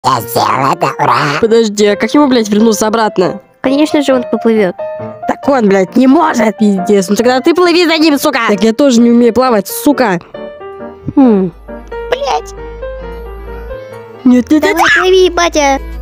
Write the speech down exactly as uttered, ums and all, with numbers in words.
Я сделал это, ура! Подожди, а как ему, блядь, вернуться обратно? Конечно же он поплывет. Так он, блядь, не может, пиздец. Ну тогда ты плыви за ним, сука. Так я тоже не умею плавать, сука. Хм. Блять! Нет, нет, нет. Давай плыви, батя.